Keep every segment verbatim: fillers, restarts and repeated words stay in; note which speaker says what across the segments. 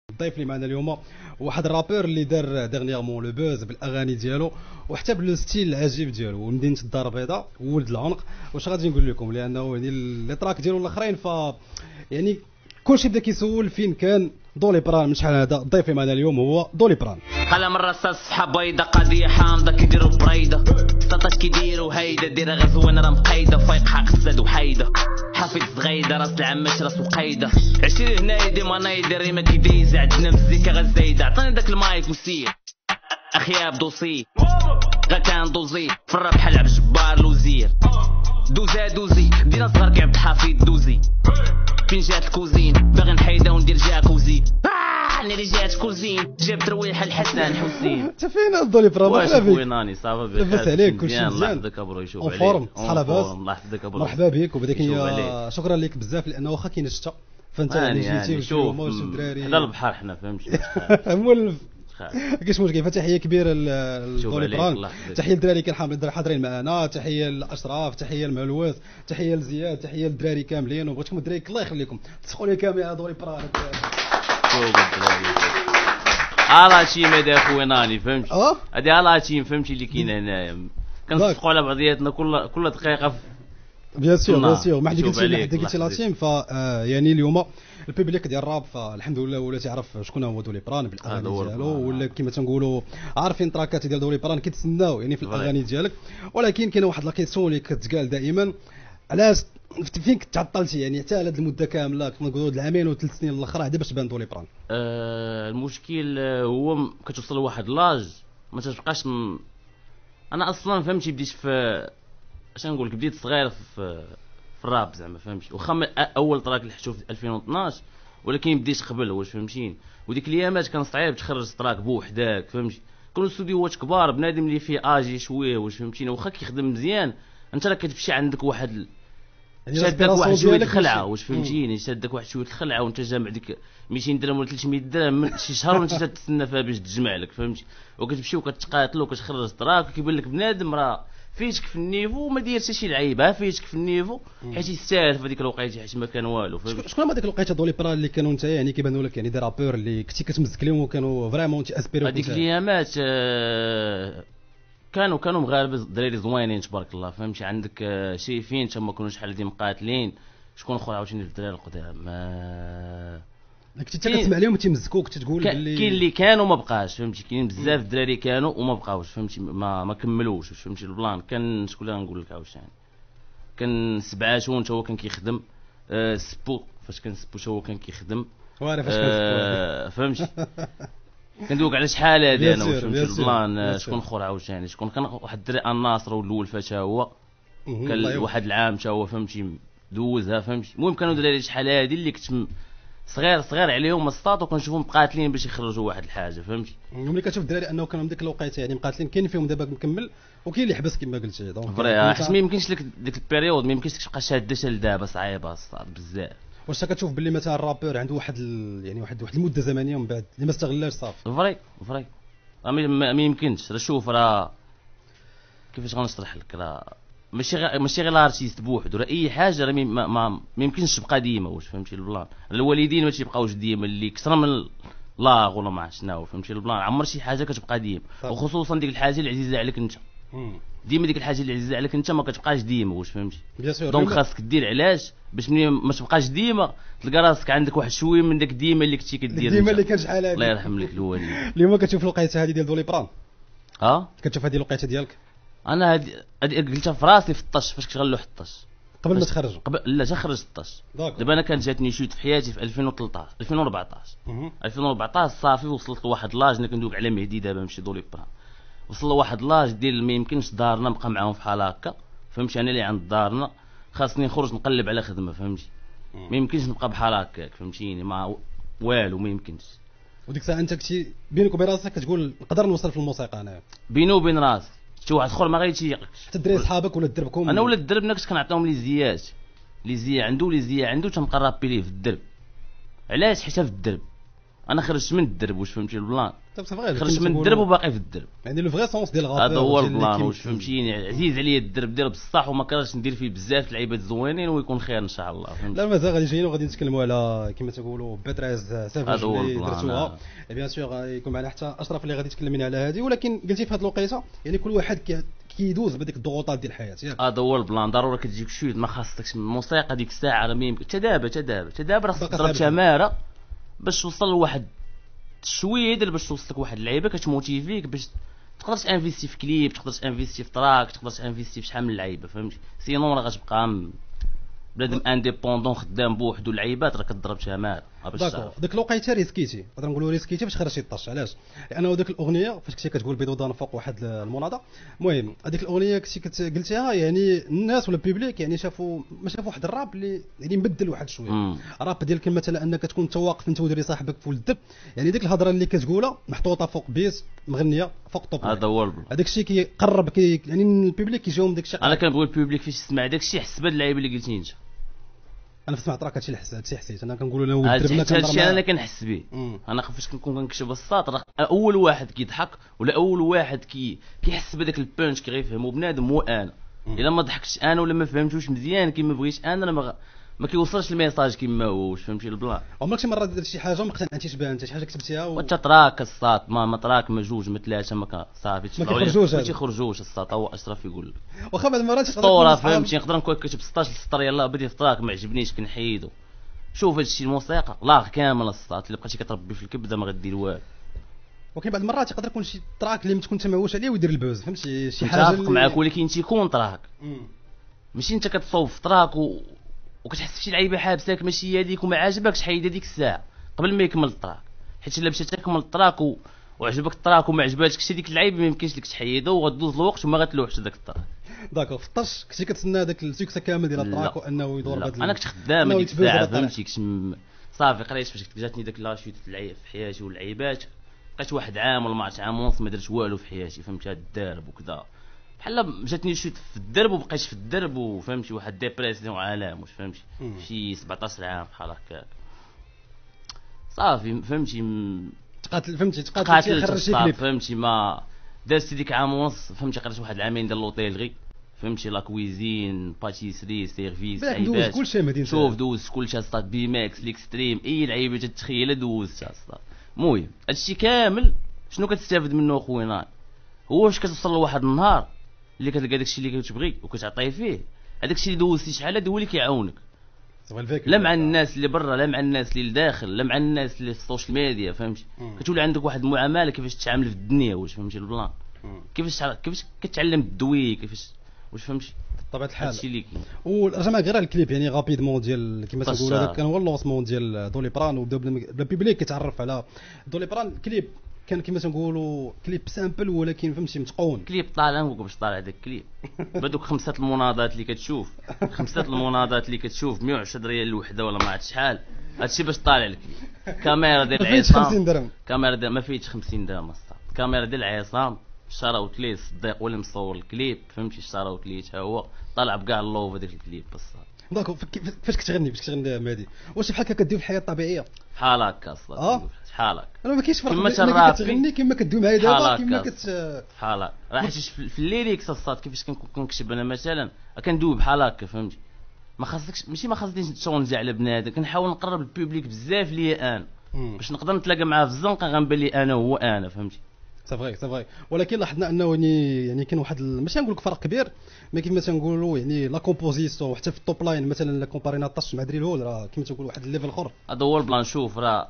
Speaker 1: الضيف اللي معنا اليوم واحد الرابور اللي دار ديرنييرمون لو بوز بالاغاني ديالو وحتى باللو ستيل العجيب ديالو ومدينه الدار البيضاء وولد العنق. واش غادي نقول لكم لانه يعني لي تراك ديالو الاخرين ف يعني كلشي بدا كيسول فين كان دولي بران. من شحال هذا الضيف اللي معنا اليوم هو دولي بران.
Speaker 2: قلم الرصاص صحة بيضة قضية حامضة كيديروا بريدة ستطاش كيديروا هيدا ديرها غزوان راه مقيدة فايق حق السد وحيدة حفيظ صغيدة راس العماش راس وقيدة عشرين هنايا ديما نايدة ريما كيدايزة عندنا مزيكا غزايدة عطاني داك المايك وسير اخياب دوسي غا كان دوزي في الربحة لعب جبار لوزير دوزا دوزي دينا صغار كيعبد حفيظ دوزي فين جات الكوزين باغي نحيدها وندير جاكوزي انا اللي جات كوزين جبت رويحه الحسن حسين.
Speaker 1: انت فين دولي بران؟
Speaker 2: واش خويناني صافا بخير
Speaker 1: لاباس عليك كلشي
Speaker 2: مزيان. الله
Speaker 1: مزيان
Speaker 2: يحفظك ابرو يشوف
Speaker 1: اون
Speaker 2: عليك
Speaker 1: فورم صحه لاباس.
Speaker 2: الله يحفظك ابرو
Speaker 1: مرحبا بك وبداك
Speaker 2: يشوف
Speaker 1: هي
Speaker 2: عليك.
Speaker 1: شكرا لك بزاف لانه واخا كاين الشتا فانت
Speaker 2: يعني
Speaker 1: يعني جيتي
Speaker 2: يعني
Speaker 1: وشي
Speaker 2: شوف
Speaker 1: هما وشي الدراري
Speaker 2: حدا البحر حنا فهمتي
Speaker 1: مولف
Speaker 2: خير.
Speaker 1: كاينش مشكل. فتحيه كبيره
Speaker 2: شوف
Speaker 1: لدولي
Speaker 2: عليك،
Speaker 1: بران.
Speaker 2: الله يحفظك.
Speaker 1: تحيه للدراري كان حاضرين حاضرين معنا. تحيه لاشراف تحيه لمعلوات تحيه لزياد تحيه للدراري كاملين وبغيتكم الدراري الله يخليكم تسخوا لي كامل يا دولي بران.
Speaker 2: شوف الدراري على شي مدى خويناني فهمتي
Speaker 1: اه
Speaker 2: هادي على شي فهمتي اللي كاين هنايا كنصفقوا على بعضياتنا كل كل دقيقه في
Speaker 1: بيان سور بيان
Speaker 2: نعم.
Speaker 1: سور ما حد
Speaker 2: شوف
Speaker 1: قلتي ما
Speaker 2: عليك،
Speaker 1: حد قلتي
Speaker 2: الله
Speaker 1: لاتيم ف آه، يعني اليوم البيبليك ديال الراب فالحمد لله ولا تعرف شكون هو دولي بران بالاغاني
Speaker 2: هذا هو
Speaker 1: ديالو
Speaker 2: البران.
Speaker 1: ولا كما تنقولوا عارفين تراكات ديال دولي بران كيتسناو يعني في
Speaker 2: فري.
Speaker 1: الاغاني ديالك. ولكن كاينه واحد لا كيسيون اللي كتقال دائما علاش فين كنت تعطلتي يعني حتى هاد المده كامله كنا نقولوا العامين وثلاث سنين الاخرى هذا باش بان دولي بران.
Speaker 2: آه المشكل آه، هو م- كتوصل لواحد لاج ما تبقاش م... انا اصلا فهمتي بديت في اش نقول لك بديت صغير في في الراب زعما فهمتي واخا ما- اول تراك اللي حشوف في ألفين واثناش ولكن بديت قبل واش فهمتيني وديك الايامات كان صعيب تخرج تراك بوحدك فهمتي كانوا استوديوهات كبار بنادم اللي فيه اجي شويه واش فهمتيني واخا كيخدم مزيان انت راه كتمشي عندك واحد ال-
Speaker 1: يعني
Speaker 2: شادك واحد شويه
Speaker 1: ديالك
Speaker 2: الخلعه
Speaker 1: ماشي-
Speaker 2: واش فهمتيني شادك واحد شويه الخلعه وانت جامع ديك مئتين درهم ولا ثلاثمية درهم من شي شهر وانت تتسنى فيها باش تجمع لك فهمتي وكتمشي وكتقاتل وكتخرج تراك وكيبان لك بنادم راه فيتك في النيفو وما داير حتى شي لعيبه فيتك في النيفو حيت يستاهل في هذيك الوقيته حيت ما كان والو فهمتي.
Speaker 1: شكون هما ديك الوقيته دولي بران اللي كانوا انت يعني كيبانوا لك يعني دي رابور اللي كنتي كتمسك لهم وكانوا فريمون تاسبيرو
Speaker 2: هذيك الايامات آه، كانوا كانوا مغاربه دراري زوينين تبارك الله فهمتي عندك آه، شايفين تما كانوا شحال هادي مقاتلين شكون اخر عاوتاني الدراري القدام آه،
Speaker 1: كنتي انت كتسمع لهم تيمزكوك تتقول
Speaker 2: كا-
Speaker 1: باللي
Speaker 2: كاين اللي كانوا ما بقاش فهمتي كاين بزاف الدراري كانوا وما بقاوش فهمتي ما ما كملوش فهمتي البلان كان شكون اللي نقول لك عاوتاني كان سبعاشون حتى هو كان كيخدم آه، سبو فاش كان سبو حتى هو كان كيخدم
Speaker 1: وعارف اش
Speaker 2: آه، فهمتي كندوق على شحال هادي انا
Speaker 1: بيان
Speaker 2: واش
Speaker 1: سور،
Speaker 2: فهمتي
Speaker 1: بيان سور،
Speaker 2: البلان
Speaker 1: بيان
Speaker 2: آه،
Speaker 1: سور.
Speaker 2: شكون اخر عاوتاني شكون كان واحد الدري الناصر والاول فتا هو
Speaker 1: الله
Speaker 2: كان
Speaker 1: يوفقك.
Speaker 2: واحد العام حتى هو فهمتي دوزها فهمتي المهم كانوا دراري شحال هادي اللي كنت م- صغير صغير عليهم السطات وكنشوفهم مقاتلين باش يخرجوا واحد الحاجه فهمتي.
Speaker 1: ملي كتشوف الدراري انه كانوا ديك الوقيته يعني مقاتلين كاين فيهم دابا مكمل وكاين اللي حبس كما قلتي دونك
Speaker 2: فري
Speaker 1: يعني
Speaker 2: حيت
Speaker 1: أنت-
Speaker 2: ما يمكنش لك ديك البيريود ما يمكنش لك تبقى شاده حتى لدابا صعيبه السطات بزاف.
Speaker 1: واش أنت كتشوف باللي مثلا الرابور عنده واحد ال... يعني واحد واحد المده زمنيه من بعد اللي ما استغلاش صافي.
Speaker 2: فري فري راه ما ما- ما يمكنش راه شوف راه كيفاش غنشرح لك راه ماشي غير ماشي غير الارتيست بوحدو راه اي حاجه راه ما, ما, ما يمكنش تبقى ديما واش فهمتي البلان الوالدين ما تيبقاوش ديما اللي كثر من لاغ ولا ما عرفت شنو فهمتي البلان عمر شي حاجه كتبقى ديما
Speaker 1: طبعا.
Speaker 2: وخصوصا ديك الحاجه اللي عزيزه عليك انت ديما ديك الحاجه اللي عزيزه عليك انت ما كتبقاش ديما واش فهمتي
Speaker 1: بيان سور
Speaker 2: دونك خاصك دير علاش باش ملي ما تبقاش ديما تلقى راسك عندك واحد شويه من داك ديما اللي كنتي كدير
Speaker 1: ديما
Speaker 2: انت.
Speaker 1: اللي كان شحال
Speaker 2: الله
Speaker 1: هادي
Speaker 2: يرحم لك الوالدين
Speaker 1: اليوم كتشوف الوقيته هذه ديال دولي بران
Speaker 2: ها
Speaker 1: كتشوف هذه الوقيته ديالك
Speaker 2: انا هادي هادي قلتها في راسي في الطش فاش كتغلو الطش
Speaker 1: قبل ما
Speaker 2: فاش-
Speaker 1: تخرجوا
Speaker 2: قبل لا تا خرجت الطش
Speaker 1: داكور.
Speaker 2: دابا انا كانت جاتني شوت في حياتي في ألفين وثلاثطاش ألفين وأربعطاش
Speaker 1: مهم.
Speaker 2: ألفين وأربعطاش صافي وصلت لواحد لاج انا كندوق على مهدي دابا ماشي دولي بران وصل لواحد لاج ديال ما يمكنش دارنا نبقى معاهم في حال هكا فهمتي انا اللي عند دارنا خاصني نخرج نقلب على خدمه فهمتي ما يمكنش نبقى بحال هكاك فهمتيني ما والو ما يمكنش
Speaker 1: وديك الساعه انت كنتي بينك وبين راسك كتقول نقدر نوصل في الموسيقى انا
Speaker 2: بيني وبين راسي شي واحد اخر ما غيتيقكش
Speaker 1: حتى الدراري صحابك ولا دربكم
Speaker 2: انا ولاد الدرب كنت كنعطيهم لي زيات لي زيا عنده لي زيا عنده تنبقى رابي ليه في الدرب علاش حيت في الدرب انا خرجت من الدرب واش فهمتي البلان،
Speaker 1: خرجت
Speaker 2: خرجت من الدرب وباقي في الدرب.
Speaker 1: يعني لو فغي سونس ديال الغابه
Speaker 2: هذا هو البلان واش فهمتيني. عزيز عليا الدرب ديال بصح وما كرهتش ندير فيه بزاف لعيبات زوينين ويكون خير ان شاء الله فهمتي.
Speaker 1: لا مازال غادي جايين وغادي نتكلموا على كما تقولوا بي ثلاثة عشر سافاج اللي درتوها بيان سور. يكون معنا حتى اشرف اللي غادي يتكلم لنا على هذه. ولكن قلتي في هذه الوقيته يعني كل واحد كيدوز بهذيك الضغوطات ديال الحياه ياك.
Speaker 2: هذا هو البلان. ضروري كتجيك شويه ما خاصكش الموسيقى ديك الساعه راه ميم تدابا تدابا تدابا راه تضرب تماره باش توصل لواحد شويه ديال باش توصلك واحد اللعيبه كتموتيفيك باش تقدر تانفيستي في كليب، تقدر تانفيستي في تراك، تقدر تانفيستي في شحال من لعيبه فهمتي. سينون راه غتبقى بنادم انديبوندون خدام بوحدو. اللعيبات راه كضرب تماره باش
Speaker 1: داكور. ديك الوقيته ريسكيتي نقدر نقولوا ريسكيتي باش خرجتي الطاش. علاش؟ لانه ديك الاغنيه فاش كنتي كتقول بيض ودان فوق واحد المناضه. المهم هذيك الاغنيه كنتي قلتيها يعني الناس ولا البوبليك يعني شافوا ما شافوا واحد الراب اللي يعني مبدل واحد شويه. راب ديال مثلا انك تكون انت واقف انت وديري صاحبك في الدب، يعني ديك الهضره اللي كتقولها محطوطه فوق بيس مغنيه فوق طوب.
Speaker 2: هذا هو
Speaker 1: هذاك الشيء كيقرب كي يعني البوبليك كيجيهم داك الشيء.
Speaker 2: انا كنبغي البوبليك فاش يسمع داك الشيء يحس بهاد اللعيبه اللي قلتي انت.
Speaker 1: انا في سمعت راك هادشي اللي حسيت هادشي حسيت انا كنقولوا له
Speaker 2: دربنا هادشي انا كنحس به. انا فاش كنكون كنكتب الساط راه اول واحد كيضحك ولا اول واحد كي كيحس بهذاك البانش كيفهمو بنادم هو انا. الا ما ضحكتش انا ولا ما فهمتوش مزيان كيما بغيت انا راه ما, ما كيوصلش الميساج كيما هو واش فهمتي البلان.
Speaker 1: عمرك شي مره درت شي حاجه ما اقتنعتيش بها انت شي حاجه كتبتيها و...
Speaker 2: وانت تراك الساط ما ما تراك ما جوج ما ثلاثه ما صافي
Speaker 1: ما كيخرجوش
Speaker 2: ما تيخرجوش الساط. هو اشرف يقول لك
Speaker 1: واخا بعض المرات
Speaker 2: اسطوره فهمتي نقدر نكون كتب ستطاش سطر يلاه بديت تراك ما عجبنيش كنحيدو. شوف هادشي الموسيقى لا كامل الساط اللي بقيتي كتربي في الكبده ما غدير والو.
Speaker 1: ولكن بعض المرات يقدر يكون شي تراك اللي ما تكون تمعوش عليه ويدير البوز فهمتي شي حاجه
Speaker 2: متفق معاك ولكن تيكون تراك ماشي انت كتصوب في تراك و... وكتحس بشي لعيبه حابساك ماشي هذيك وما عاجبكش حيد هذيك الساعه قبل ما يكمل التراك. حيت الا مشيت تكمل التراك و... وعجبك التراك وما عجباتكش هذيك اللعيبه ما يمكنش لك تحيدو وغدوز الوقت وما غتلوحش داك التراك.
Speaker 1: داكور. في الطش كنتي كتسنى داك السكسه كامل ديال التراك وانه يدور بهذا.
Speaker 2: انا كنت خدام هذيك الساعه فهمتي كنت صافي قريت فاش جاتني داك لاشيت في حياتي واللعيبات بقيت واحد عام ولا ما عرفت عام ونص ما درت والو في حياتي فهمتي. هاد الدرب وكذا بحال جاتني شوت في الدرب وبقيت في الدرب وفهمتي واحد ديبريسيون عالم واش فهمتي شي سبعطاش عام بحال هكاك صافي فهمتي
Speaker 1: تقاتل فهمتي تقاتل
Speaker 2: تخرج شي كليب فهمتي ما دازت ديك عام ونص فهمتي قريت واحد العامين ديال لوطيلغي فهمتي لا كويزين باتيسري سيرفيس عيبات
Speaker 1: كلشي مدينه
Speaker 2: شوف دوز كلشي سطات بي ماكس ليكستريم اي لعيبه تتخيل دوزتها سطات. المهم هادشي كامل شنو كتستافد منه اخويا هو واش كتوصل لواحد النهار اللي كتلقى داكشي اللي كتبغي وكتعطيه فيه هذاكشي اللي دوزتي شحال هذا هو اللي كيعاونك لا مع الناس اللي برا لا مع الناس اللي لداخل لا مع الناس اللي في السوشيال ميديا فهمتي. كتولي عندك واحد المعامله كيفاش تتعامل في الدنيا واش فهمتي البلان كيفاش كيفاش كتعلم الدوي كيفاش واش فهمتي
Speaker 1: بطبيعه الحال.
Speaker 2: هادشي اللي
Speaker 1: ورجع معك غير الكليب يعني غابيدمون ديال كما تقول هذاك كان هو اللونسمون ديال دولي بران وبداو بالبيبليك كيتعرف على دولي بران. الكليب كان كما تنقولوا كليب سامبل ولكن فهمتي متقون.
Speaker 2: كليب طالع باش طالع هذاك الكليب بدوك خمسه المناضات اللي كتشوف خمسه المناضات اللي كتشوف مية وعشرة ريال الوحده ولا ما عرفت شحال هادشي باش طالع الكليب. كاميرا ديال العصام
Speaker 1: خمسين درهم
Speaker 2: كاميرا ديال ما فيهش خمسين درهم الصاط. كاميرا ديال العصام شراوت ليه الصديق ولا مصور الكليب فهمتي شراوت ليه حتى هو طالع بكاع اللوف هذاك الكليب بصح.
Speaker 1: داكو فاش كتغني فاش كتغني مهدي واش بحال هكا كدير في الحياه الطبيعيه
Speaker 2: بحال هكا اصلا
Speaker 1: اه
Speaker 2: بحال هكا
Speaker 1: انا ما كاينش فرق
Speaker 2: كيما
Speaker 1: كتغني كيما كدوي معايا دابا كيما كت
Speaker 2: بحال هكا راه حيت في الليريكس الصاد كيفاش كنكتب انا مثلا كندوي بحال هكا فهمتي. ما خاصكش ماشي ما خاصنيش شغل نجي على بنادم كنحاول نقرب للبوبليك بزاف ليا انا باش نقدر نتلاقى معاه في الزنقه غنبان لي انا هو انا فهمتي.
Speaker 1: سي فري سي فري ولكن لاحظنا انه يعني كاين واحد ماشي نقول لك فرق كبير ما كيما تنقولوا يعني لا كومبوزيسيون حتى في التوب لاين مثلا لا كومبارينا طاش مع دري الهول راه كيما تنقول واحد الليفل اخر.
Speaker 2: هذا هو البلان. شوف راه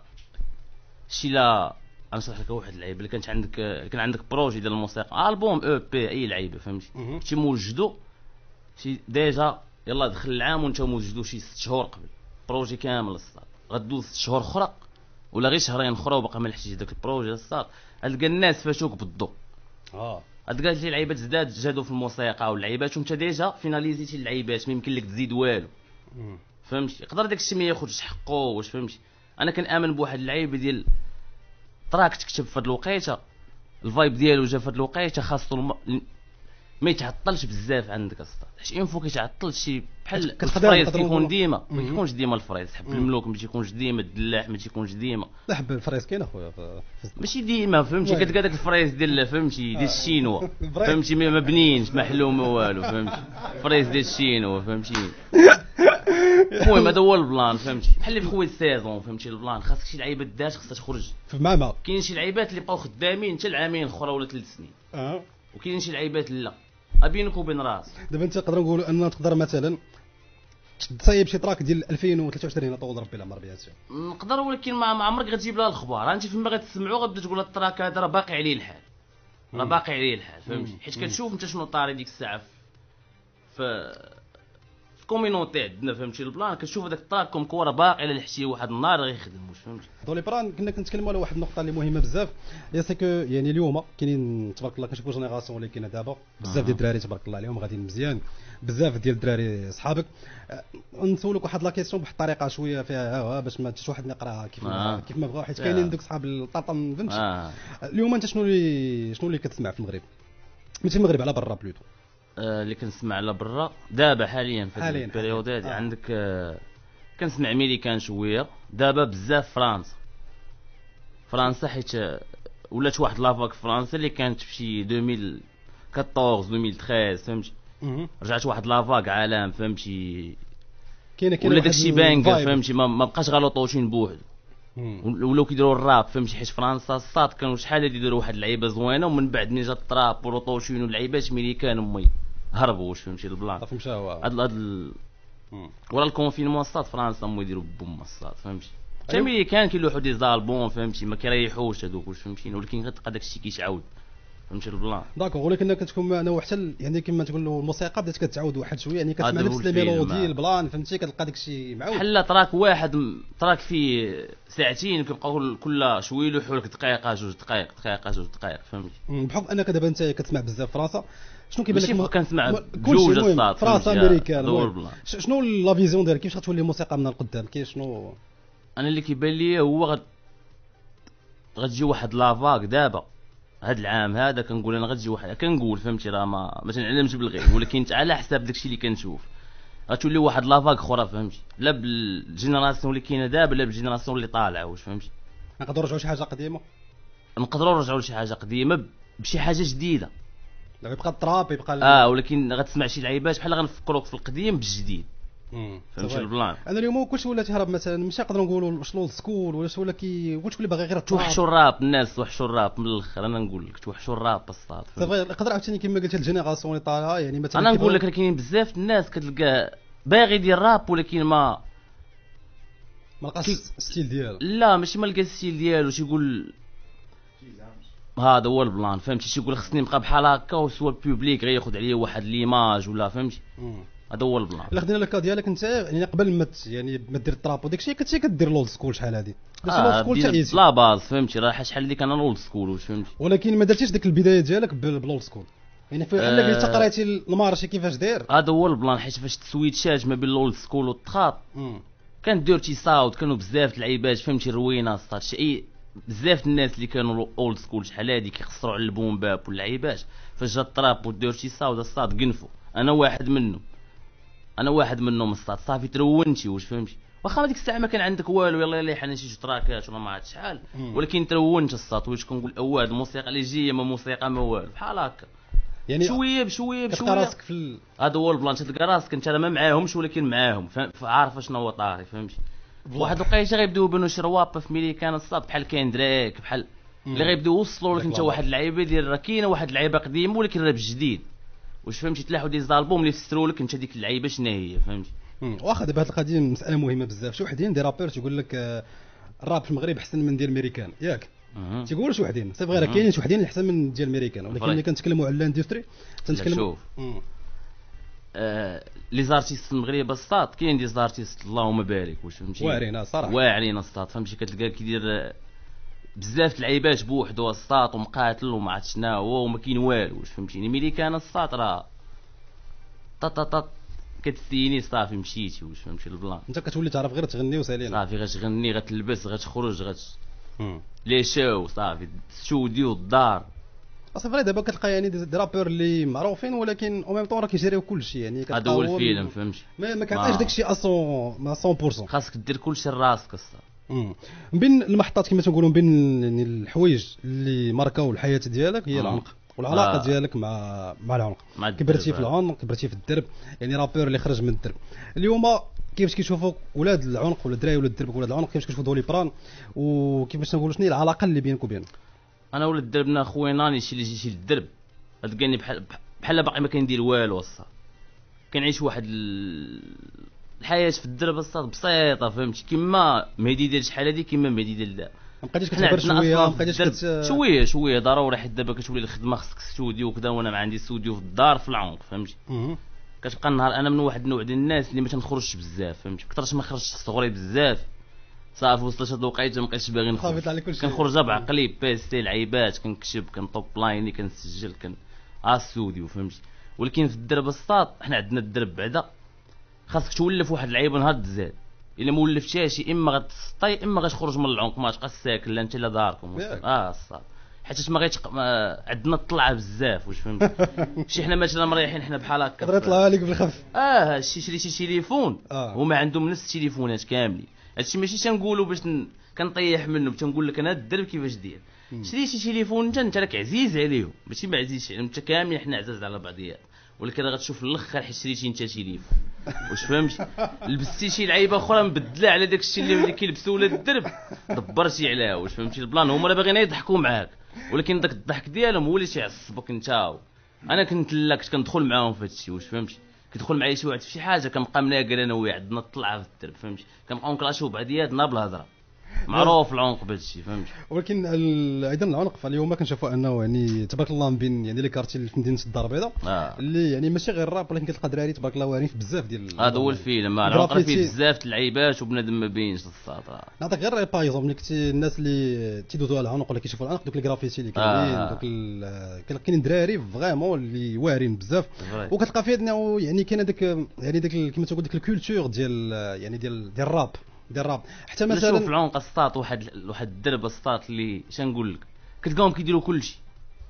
Speaker 2: شي لا غنشرح لك واحد اللعيبه اللي كانت عندك كان عندك بروجي ديال الموسيقى البوم او بي اي لعيبه فهمتي شي موجدو شي ديجا يلا دخل العام وانت موجدو شي ست شهور قبل بروجي كامل الصاد غدوز ست شهور اخرى ولا غير شهرين اخرى وباقي ما لحقتيش داك البروجي الصاد. تلقى الناس فاشوك بالضو
Speaker 1: اه
Speaker 2: تلقى شي لعيبات زداد جادوا في الموسيقى واللعيبات وانت ديجا فيناليزيتي اللعيبات ما يمكن لك تزيد والو فهمتي. يقدر داك الشيء ما ياخذش حقه واش فهمتي. انا كنامن بواحد اللعيبه ديال تراك تكتب في هاد الوقيته الفايب ديالو جا في هاد الوقيته خاصو الم... ما يتعطلش بزاف عندك السطات، حيت اون فوا كيتعطل شي بحال
Speaker 1: كتقدر
Speaker 2: الفريز كيكون ديما ما
Speaker 1: مم.
Speaker 2: كيكونش ديما الفريز، حب الملوك ما تيكونش ديما، الدلاح ما تيكونش ديما،
Speaker 1: لا حب الفريز كاين اخويا ف-
Speaker 2: ماشي ديما فهمتي،
Speaker 1: وي.
Speaker 2: كتلقى داك الفريز ديال فهمتي ديال الشينوا
Speaker 1: الفريز.
Speaker 2: فهمتي ما ما بنينش ما حلو ما والو فهمتي، فريز ديال الشينوا فهمتي. المهم هذا هو البلان فهمتي، بحال اللي في خويا السيزون فهمتي، البلان خاصك شي لعيبه دات خاصها تخرج،
Speaker 1: في معمى
Speaker 2: كاين شي لعيبات اللي بقاو خدامين حتى العامين الاخرى ولا ثلاث سنين،
Speaker 1: اه
Speaker 2: وكاين شي لعيبات لا بينك وبين راسك.
Speaker 1: دابا انت نقدروا نقولوا ان تقدر مثلا تصايب شي تراك ديال ألفين وثلاثة وعشرين طول ربي العمر بياتي
Speaker 2: نقدر، ولكن ما ما عمرك غتجيب لها الاخبار، انت فيما غتسمعوا غتبدا تقول التراك هذا راه باقي عليه الحال، راه
Speaker 1: مم.
Speaker 2: باقي عليه الحال فهمتي،
Speaker 1: مم.
Speaker 2: حيت
Speaker 1: مم.
Speaker 2: كتشوف انت شنو طاري ديك الساعه في في الكومينوتي عندنا فهمتي البلان، كتشوف هذاك التراك كوم كوره باقي على الحشي واحد النهار غيخدم واش فهمتي.
Speaker 1: دولي بران كنا كنتكلموا على واحد النقطه اللي مهمه بزاف، هي سي كو يعني اليوم كاينين تبارك الله كنشوفوا جينيراسيون اللي كاينه دابا بزاف ديال الدراري تبارك الله عليهم غاديين مزيان، بزاف ديال الدراري صحابك. أه، نسولك واحد لا كيسيون بواحد الطريقه شويه فيها ها باش ما تجيش واحد يقرا كيف ما
Speaker 2: آه.
Speaker 1: كيف ما بغاو، حيت
Speaker 2: آه.
Speaker 1: كاينين دوك صحاب الطرطم فهمتي.
Speaker 2: اه
Speaker 1: اليوم انت شنو اللي شنو اللي كتسمع في المغرب؟ ماشي المغرب على برا بلوتو.
Speaker 2: آه، اللي كنسمع على برا دابا حاليا في هذه
Speaker 1: حالياً،
Speaker 2: البريود هذه
Speaker 1: حالياً. آه.
Speaker 2: عندك آه، كنسمع امريكان شويه، دابا بزاف فرنسا فرنسا حيت آه، ولات واحد لافاك فرنسا اللي كانت في شي ألفين وأربعطاش ألفين وثلاثة عشر فهمتي،
Speaker 1: مهم.
Speaker 2: رجعت واحد لافاك عالم فهمتي،
Speaker 1: كاينه كاينه
Speaker 2: ولا
Speaker 1: واحد
Speaker 2: داكشي بانكر
Speaker 1: الفايب.
Speaker 2: فهمتي، ما, ما بقاش غير لوطوشين بوحدو،
Speaker 1: مم.
Speaker 2: ولاو كيديروا الراب فهمتي، حيت فرنسا الصاد كانوا شحال هادي يديروا واحد اللعيبه زوينه، ومن بعد ملي جات التراب ولوطوشين واللعيبات ميريكان امي هربوا واش فهمتي البلان.
Speaker 1: صافي مشى هو.
Speaker 2: هاد هاد ال-
Speaker 1: مم.
Speaker 2: ورا الكونفينمون الصاد فرنسا امو يديروا بوم الصاد فهمتي، حتى
Speaker 1: أيوة.
Speaker 2: ملي كان كيلوحوا دي زالبون فهمتي ما كيريحوش هذوك واش فهمتي، ولكن غتلقى داكشي كيتعاود فهمتي البلان.
Speaker 1: داكوغ، ولكن كتكون معنا وحتى ال- يعني كما تقول له الموسيقى بدات كتعاود واحد شويه، يعني كتسمع
Speaker 2: هذا هو
Speaker 1: نفس
Speaker 2: الفيلم،
Speaker 1: الميلودي
Speaker 2: آه.
Speaker 1: البلان فهمتي، كتلقى داكشي معود.
Speaker 2: بحال تراك واحد م- تراك فيه ساعتين كيبقاو كل شويه يلوحوا لك دقيقه جوج دقائق دقيقه جوج دقائق فهمتي.
Speaker 1: مم، بحكم انك دابا انت كتسمع بزاف فرنسا، شنو كيبان لك؟
Speaker 2: ماشي
Speaker 1: م-
Speaker 2: كنسمع
Speaker 1: م-
Speaker 2: بجوج
Speaker 1: كلشي المهم،
Speaker 2: الصاد
Speaker 1: فرنسا
Speaker 2: فهمتي،
Speaker 1: امريكان
Speaker 2: دور
Speaker 1: المهم.
Speaker 2: بلان.
Speaker 1: ش- شنو لا فيزيون ديالك كيفاش غتولي الموسيقى من القدام؟ كاين شنو؟
Speaker 2: انا اللي كيبان لي هو غد غتجي واحد لافاك دابا هاد العام هذا، كنقول انا غتجي واحد كنقول فهمتي راه ما ما تنعلمش بالغيب، ولكن على حساب داكشي اللي كنشوف غتولي واحد لافاك اخرى فهمتي، لا بالجينيراسيون اللي كاينه دابا لا بالجينيراسيون اللي طالعه واش فهمتي.
Speaker 1: نقدروا نرجعوا شي حاجه قديمه،
Speaker 2: نقدروا نرجعوا لشي حاجه قديمه بشي حاجه جديده،
Speaker 1: دابا يبقى التراب يبقى ال-
Speaker 2: اه ولكن غتسمع شي لعيبات بحال غنفكروك في القديم بالجديد
Speaker 1: مم،
Speaker 2: فهمتي
Speaker 1: صافي.
Speaker 2: البلان.
Speaker 1: انا اليوم كلشي ولا تهرب مثلا، ماشي نقدروا نقولوا شنو سكول ولا شنو، ولا كي كلشي اللي باغي غير التراب.
Speaker 2: توحشوا الراب الناس، توحشوا الراب من الاخر، انا نقول لك توحشوا الراب بساط فهمتي.
Speaker 1: صافي نقدر عاوتاني كما قلت الجينيراسيون اللي طالعه يعني مثلا
Speaker 2: انا
Speaker 1: كيف-
Speaker 2: نقول لك راه كاينين بزاف الناس كتلقى باغي يدير راب ولكن ما
Speaker 1: ما لقاش
Speaker 2: كي-
Speaker 1: ستيل ديالو.
Speaker 2: لا ماشي ما لقى الستيل ديالو، تيقول هذا هو البلان فهمتي، تيقول خصني نبقى بحال هكا وسوا البوبليك غياخذ عليا واحد ليماج ولا فهمتي،
Speaker 1: مم.
Speaker 2: هذا هو البلان.
Speaker 1: الا خدينا الكا ديالك انت يعني قبل ما ت- يعني ما دير التراب وداك الشيء كنتي كدير لولد سكول شحال هادي، درتي لولد
Speaker 2: اه
Speaker 1: سكول
Speaker 2: بدينا
Speaker 1: حتى ايزي،
Speaker 2: بلا باز فهمتي، راه شحال اللي كان اولد سكول واش فهمتي.
Speaker 1: ولكن ما درتيش ديك البدايه ديالك بال- بالولد سكول، يعني في
Speaker 2: آه.
Speaker 1: انك انت قريتي المارشي كيفاش داير.
Speaker 2: هذا هو البلان، حيت فاش تسويتشات ما بين الاولد سكول والتخاط
Speaker 1: مم.
Speaker 2: كان ديرتي ساوند، كانوا بزاف د اللعيبات فهمتي روينه صات شي بزاف الناس اللي كانوا اولد سكول شحال هادي كيخسروا على البوم باب واللعيبات، فاش جا الطراب وديرتي ساوند الصاد قنفوا، انا واحد منهم انا واحد منهم الصاد صافي ترونتي واش فهمتي، واخا ديك الساعه ما كان عندك والو يلا يلا حنا شي تراكات ولا ما عرفت شحال،
Speaker 1: مم.
Speaker 2: ولكن ترونت الصاد واش كنقول اواد الموسيقى اللي جايه ما موسيقى ما والو بحال هكا
Speaker 1: يعني
Speaker 2: شويه بشويه
Speaker 1: كتلقى
Speaker 2: بشويه.
Speaker 1: راسك في ال...
Speaker 2: هذا هو البلان، تلقى راسك انت راه ما معاهمش ولكن معاهم فا- عارف شنو هو طاري فهمتي. واحد الوقيته غيبداو يبانوا شي رواب في ميريكان الصاد بحال كاين دراك بحال اللي غيبداو يوصلوا لك انت واحد اللعيبه ديال راه كاينه واحد اللعيبه قديمه ولكن راه بالجديد واش فهمتي، تلاحوا دي زالبوم اللي يفسروا لك انت ديك اللعيبه شنو هي فهمتي.
Speaker 1: مم. واخا دابا هاد القضيه مساله مهمه بزاف، شي وحدين دي رابور تيقول لك آه، الراب في المغرب احسن من ديال الميريكان ياك،
Speaker 2: أها.
Speaker 1: تيقولوا شي وحدين صافي غير
Speaker 2: مم.
Speaker 1: كاينين شي وحدين اللي احسن من ديال الميريكان، ولكن
Speaker 2: فري.
Speaker 1: ملي كنتكلموا على الاندستري تنتكلموا.
Speaker 2: شوف.
Speaker 1: مم.
Speaker 2: آه لي زارتيست المغرب الصاد كاين دي زارتيست اللهم بارك واش فهمتي
Speaker 1: واعرين آه، صراحه
Speaker 2: واعرين الصاد فهمتي، كتلقى كيدير آه، بزاف د اللعيبات بوحدو الصاد ومقاتل وما عرفت شنو هو وما كاين والو واش فهمتيني، ملي كان الصاد راه طط طط كتسيني صافي مشيتي واش فهمتي البلان،
Speaker 1: انت كتولي تعرف غير تغني وسالينا.
Speaker 2: صافي غتغني غتلبس غتخرج غت
Speaker 1: مم.
Speaker 2: لي شو صافي ستوديو الدار
Speaker 1: اصلا فري دابا كتلقى يعني دي رابور اللي معروفين ولكن او ميم طون راه كيجريو كلشي يعني
Speaker 2: هذا هو الفيلم فهمتي
Speaker 1: ما, ما كنعطيش داكشي مية مية بالمية.
Speaker 2: خاصك دير كلشي لراسك اصلا.
Speaker 1: من بين المحطات كما تنقولوا بين يعني الحوايج اللي ماركاو الحياه ديالك هي العنق والعلاقه آه. ديالك مع مع العنق. كبرتي في العنق كبرتي في الدرب يعني رابور اللي خرج من الدرب اليوم كيفاش كيشوفوا ولاد العنق ولا الدراري ولاد الدرب ولاد العنق كيفاش كيشوفوا دولي بران وكيفاش نقولوا شنو هي العلاقه اللي بينك وبين
Speaker 2: انا ولاد الدربنا خويا ناني شي اللي يجي شي للدرب تلقاني بحال بحال باقي ما كندير والو اصلا كنعيش واحد الحياه في الدرب اصلا بسيطه فهمتي كيما مهدي ديال شحال هادي كيما مهدي ديال دا
Speaker 1: ما بقيتيش كتكبر شويه ما بقيتيش
Speaker 2: كت... شويه شويه ضروري حيت دابا كتولي الخدمه خصك ستوديو وكذا وانا ما عندي استوديو في الدار في العنق فهمتي كتبقى النهار انا من واحد النوع ديال الناس اللي ما تنخرجش بزاف فهمتي كثرش ما خرجتش صغري بزاف صافي وصلت هاد الوقيته ما بقيتش باغي نخرج كنخرج بعقلي بيسي لعيبات كنكتب كنطوب لايني كنسجل كن استوديو فهمتي ولكن في الدرب الساط حنا عندنا الدرب بعدا خاصك تولف واحد اللعيبه نهار تزاد الا ما ولفتهاش اما غتسطي اما غتخرج من العنق ما تبقى ساكن لا انت لا داركم اه الصاد حيت ما غيتق ما... عندنا الطلعه بزاف واش فهمت شي حنا مثلا مريحين حنا بحال هكا
Speaker 1: تقدر يطلع لك بالخف
Speaker 2: اه شي شري شي تليفون
Speaker 1: آه.
Speaker 2: هما عندهم نفس التليفونات كاملين هادشي ماشي تنقولوا باش ن... كنطيح منه تنقول لك انا الدرب كيفاش دير شري شي تليفون انت انت راك عزيز عليهم ماشي ما عزيزش عليهم انت كاملين حنا عزاز على بعضيات ولكن غتشوف الاخر حيت شريتي انت تليفون واش فهمتي لبستي شي لعيبه اخرى مبدله على داك الشيء اللي كيلبسوا ولاد الدرب دبرتي عليها واش فهمتي البلان هما باغيين يضحكوا معاك ولكن داك الضحك ديالهم هو اللي تيعصبك انت انا كنت لا كنت كندخل معاهم في هادشي واش فهمتي كيدخل معايا شي واحد في شي حاجه كنبقى مناقر انا وياه عندنا الطلعه في الدرب فهمتي كنبقاو نكلاشيو بعضياتنا بالهضره معروف العنق بهذا الشيء فهمتي
Speaker 1: ولكن ايضا العنق فاليوم كنشوفوا انه يعني تبارك الله من بين يعني لي كارتي اللي في مدينه الدار البيضاء
Speaker 2: آه.
Speaker 1: اللي يعني ماشي غير الراب ولكن كتلقى دراري تبارك الله واعرين في بزاف ديال
Speaker 2: هذا هو الفيلم العنق فيه بزاف د اللعيبات وبنادم ما بينش الساطه
Speaker 1: نعطيك غير باغ اكزومبل ملي كنتي الناس اللي تيدوزوا على العنق ولا كيشوفوا العنق دوك الجرافيتي اللي كاينين
Speaker 2: آه.
Speaker 1: دوك كاينين دراري فريمون اللي واعرين بزاف وكتلقى فيه يعني كاين هذاك يعني داك كما تقول ديك الكولتور ديال يعني ديال ديال الراب ديال الراب حتى مثلا
Speaker 2: شوف العنق السطاط واحد واحد الدرب السطاط اللي شنقول لك كتلقاهم كيديروا كلشي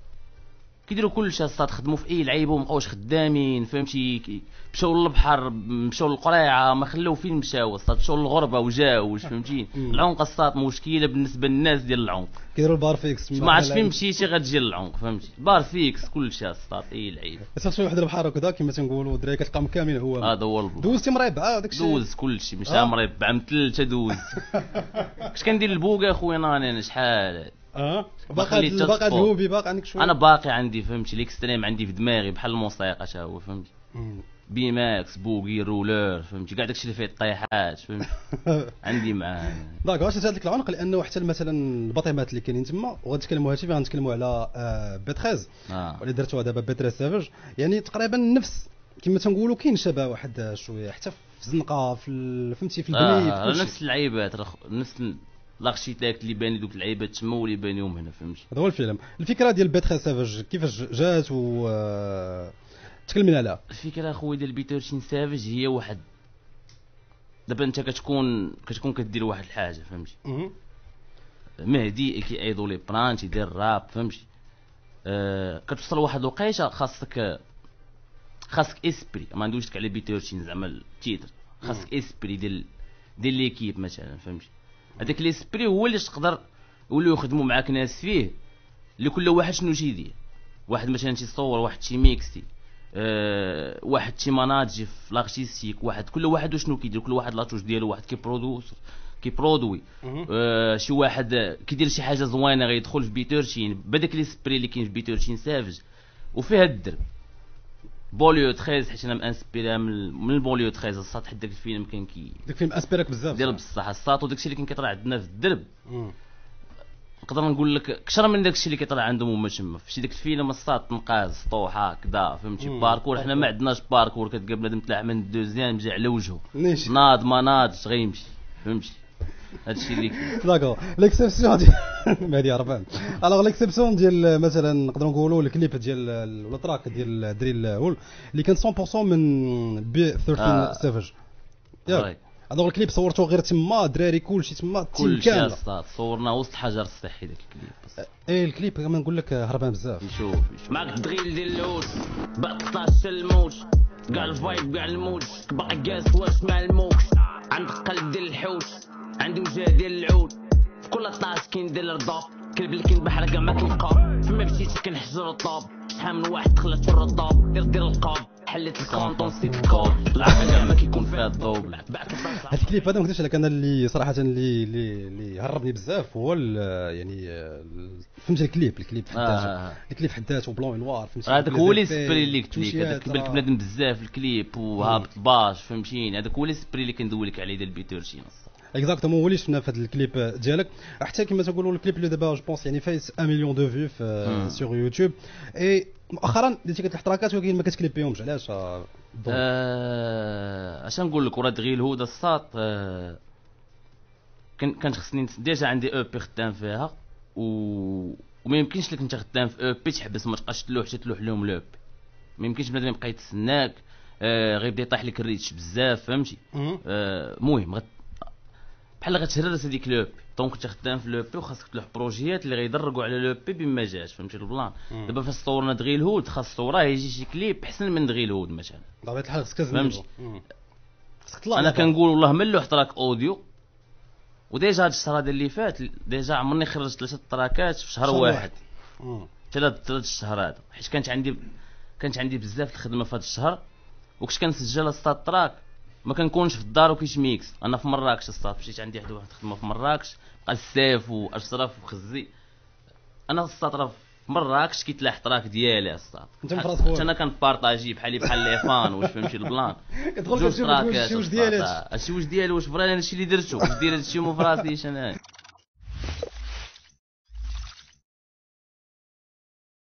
Speaker 2: كيديروا كلشي السطاط خدموا في اي لعيبه وما بقاوش خدامين فهمتي مشاو للبحر مشاو للقريعه ما خلاو فين مشاو السطاط مشاو للغربه وجاو واش فهمتي العنق السطاط مشكله بالنسبه للناس ديال العنق
Speaker 1: كيديروا البار فيكس
Speaker 2: ما عرفتش فين مشيتي غتجي للعنق فهمتي بار فيكس كلشي السطاط اي لعيبه
Speaker 1: صافي واحد البحر وكذا كما تنقولوا الدراري كتلقاهم كاملين هو
Speaker 2: هذا هو البحر
Speaker 1: دوزتي مريبعه داك الشيء
Speaker 2: دوز كلشي مش آه. مريبعه مثلثه دوز كنت كندير البوكا اخويا ناني انا شحال
Speaker 1: اه باقي باقي الهوبي باقي عندك شويه
Speaker 2: انا باقي عندي فهمتي ليكستريم عندي في دماغي بحال الموسيقى تا هو فهمتي بي ماكس بوغي رولر فهمتي كاع داكشي اللي فيه الطيحات فهمتي عندي معاه
Speaker 1: داك واش هذاك العنق لانه حتى مثلا البطيمات اللي كاينين تما وغنتكلموا هادشي غنتكلموا على بي ثلاثة
Speaker 2: آه.
Speaker 1: واللي درتوها دابا بي ثلاثة سافيج يعني تقريبا نفس كما تنقولوا كاين شبه واحد شويه حتى في الزنقه في فهمتي في البني
Speaker 2: آه. في نفس اللعيبات نفس لارشيتكت اللي باني دوك اللعيبات تما واللي بانيهم هنا فهمتي
Speaker 1: هذا هو الفيلم الفكره ديال بي ثلاثة سافيج كيفاش جات و تكلمنا عليها
Speaker 2: الفكره اخويا ديال بي ثلاثة سافيج هي واحد دابا انت كتكون كتكون كدير واحد الحاجه فهمتي مهدي كي ايدولي برانش يدير راب فهمتي أه كتوصل لواحد الوقيته خاصك خاصك اسبري ما ندويش لك على بي ثلاثة زعما التيتر خاصك اسبري ديال ديال ليكيب مثلا فهمتي هذاك ليسبري هو اللي تقدر يوليو يخدموا معاك ناس فيه اللي كل واحد شنو تيدير واحد مثلا تيصور واحد تي ميكسي أه واحد تي ماناجي في لارتيستيك واحد كل واحد وشنو كيدير كل واحد لاطوش ديالو واحد كي برودوس كي برودوي أه شي واحد كيدير شي حاجه زوينه غيدخل في بي ثلاثة بداك ليسبري اللي كاين في بي ثلاثة سافج وفيها الدرب بوليو ثلاثة حيت انا مانسبيرا من البوليو ثلاثة السطح داك الفيلم كان كي
Speaker 1: داك الفيلم انسبيراك بزاف
Speaker 2: ديال بصح الساط وداك الشيء اللي كان كيطلع عندنا في الدرب نقدر نقول لك اكثر من داك الشيء اللي كيطلع عندهم هما تما فشي داك الفيلم الساط نقاز سطوحه كذا فهمتي باركور حنا ما عندناش باركور كتلقى بنادم طلع من الدوزيام جا على وجهه ناض ما ناضش غيمشي فهمتي هادشي اللي كاين
Speaker 1: داكور ليكسيبسيون ديال مهدي عرفان الوغ ليكسيبسيون ديال مثلا نقدروا نقولوا الكليب ديال ولا تراك ديال دريل هول اللي كان مية بالمية من بي ثلاثة سافيج ياك هذا الكليب صورته غير تما دراري كلشي تما التيم
Speaker 2: كلشي
Speaker 1: كامل
Speaker 2: اصاط صورنا وسط حجر الصحي داك الكليب بس.
Speaker 1: ايه الكليب كما نقول لك هربان بزاف.
Speaker 2: نشوف نشوف معك تغيل ديال العود باق طاش الموج كاع الفايب كاع الموج باقي جالس واش مع الموكش عندك قلب ديال الحوش عندي وجه ديال العود في كل طاش كاين ديال الرضا كلب اللي كاين بحر كاع ما كنلقى فما مشيت كنحجر الطاب شحال من واحد دخلت في الرضاب دير دير القاب حليت الكونطون سيت الكود العقل كاع ما كيكون فيها الضوب.
Speaker 1: هذا الكليب هذا ما نكذبش عليك انا اللي صراحه اللي اللي اللي هربني بزاف هو يعني فهمت الكليب الكليب حداته
Speaker 2: آه.
Speaker 1: الكليب حداته بلون نوار فهمتي
Speaker 2: هذاك هو اللي سبري اللي قلت لك هذاك بالك بنادم بزاف الكليب وهابط باش فهمتيني هذاك هو اللي سبري اللي كندوي عليه ديال بيترشين
Speaker 1: اكزاكتومون هو اللي شفنا في هذا الكليب ديالك حتى كما تنقولوا الكليب اللي دابا جو بونس يعني فايت واحد مليون دو فيو في سور يوتيوب اي مؤخرا درتي كتلح تراكات ولكن ما كتكليبيهمش علاش؟
Speaker 2: آه اش نقول لك وراد غير الهدى الساط آه كان خصني ديجا عندي او بي خدام فيها و وما يمكنش لك انت خدام في او بي تحبس ما تبقاش تلوح حتى تلوح لهم لوب ما يمكنش بنادم يبقى يتسناك آه غيبدا يطيح لك الريتش بزاف فهمتي المهم آه بحال غتهرس هذيك لوب دونك انت خدام في لوبي وخاصك تلوح بروجيات اللي غيدرجوا على لوبي بما جاش فهمتي البلان. دابا فاش صورنا دغيا الهود خاص صوراه يجي شي كليب احسن من دغيا الهود مثلا
Speaker 1: بطبيعه الحال خصك تزنيبو
Speaker 2: انا كنقول والله من لوح تراك اوديو وديجا هاد الشهر هذا اللي فات ديجا عمرني خرجت ثلاثه تراكات في شهر واحد ثلاث ثلاث الشهر هذا حيت كانت عندي كانت عندي بزاف الخدمه في هذا الشهر وكنت كنسجل ستات تراك ما كنكونش في الدار وكيش ميكس انا في مراكش الصاف مشيت عندي واحد واحد خدمه في مراكش بقى السيف واشرف وخزي انا الصاط راه في مراكش كيتلاح تراك ديالي الصاط
Speaker 1: انت فراسك
Speaker 2: انا كنبارطاجي بحالي بحال لي فان واش فهمتي البلان
Speaker 1: كتدخل كتشوف واش ديالي
Speaker 2: هادشي واش ديالي واش فراني هادشي اللي درتو واش داير هادشي مو فراسي انا